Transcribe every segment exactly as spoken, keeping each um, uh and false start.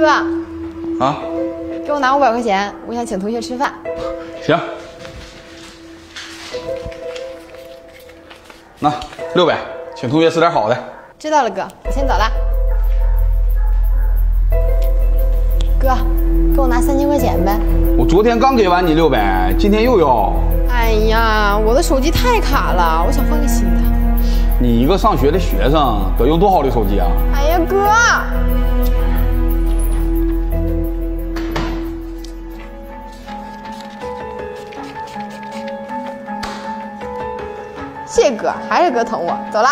哥， 啊， 给我拿五百块钱，我想请同学吃饭。 行，那六百，请同学吃点好的。 知道了，哥，我先走了。哥，给我拿三千块钱呗。 我昨天刚给完你六百，今天又要。 哎呀，我的手机太卡了，我想换个新的。 你一个上学的学生，得用多好的手机啊？ 哎呀，哥。谢谢哥，还是哥疼我。走了。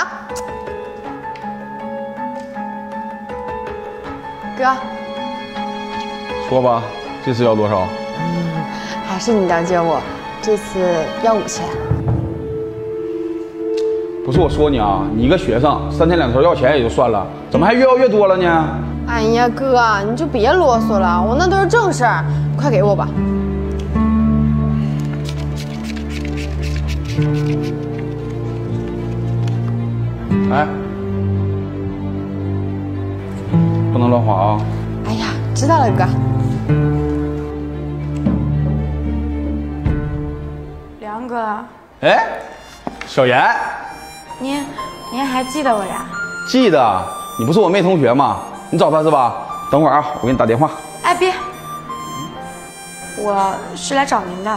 哥。 说吧，这次要多少？ 嗯，还是你了解我，这次要五千。 不是我说你啊，你一个学生，三天两头要钱也就算了，怎么还越要越多了呢？ 哎呀，哥，你就别啰嗦了，我那都是正事儿，快给我吧。 哎，不能乱花啊！ 哎呀，知道了，哥。 梁哥， 哎，小严， 您您还记得我呀？ 记得，你不是我妹同学吗？你找她是吧？等会儿啊，我给你打电话。 哎，别，我是来找您的。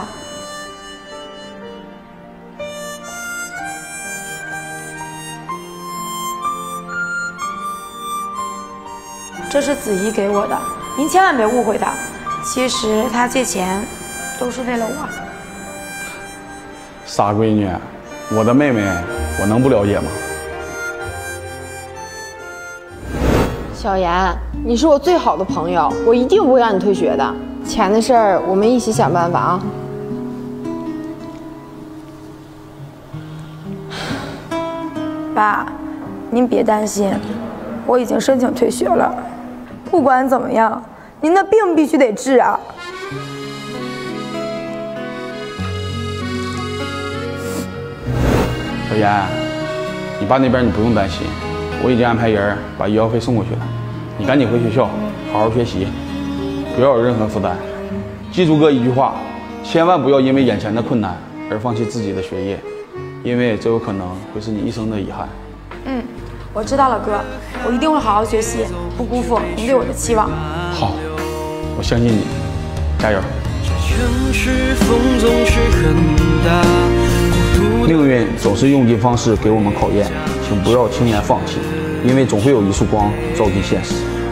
这是子怡给我的，您千万别误会她。其实她借钱都是为了我。 傻闺女，我的妹妹，我能不了解吗？ 小严，你是我最好的朋友，我一定不会让你退学的。钱的事儿，我们一起想办法啊。 爸，您别担心，我已经申请退学了。不管怎么样，您的病必须得治啊！ 小严，你爸那边你不用担心，我已经安排人把医药费送过去了。你赶紧回学校，好好学习，不要有任何负担。记住哥一句话，千万不要因为眼前的困难而放弃自己的学业，因为这有可能会是你一生的遗憾。 嗯，我知道了，哥，我一定会好好学习，不辜负您对我的期望。 好，我相信你，加油！ 城市风总是很大， 命运总是用尽方式给我们考验，请不要轻言放弃，因为总会有一束光照进现实。